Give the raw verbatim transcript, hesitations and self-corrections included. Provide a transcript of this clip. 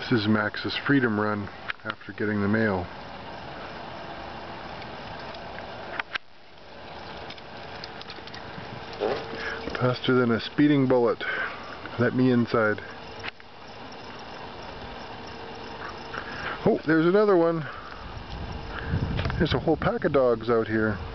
This is Max's freedom run after getting the mail. Faster than a speeding bullet. Let me inside. Oh, there's another one. There's a whole pack of dogs out here.